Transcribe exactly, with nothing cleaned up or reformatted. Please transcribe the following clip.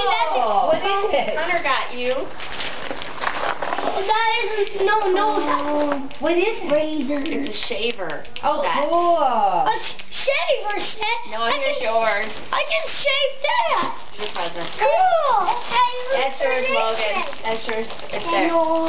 that's it. What is it? Hunter got you. That isn't, no, no. That, What is it? razor. It's a shaver. Oh, set. cool. A shaver set. No, I here's can, yours. I can shave that. Your present. Cool. That's yours, Logan. That's yours. It's there. No.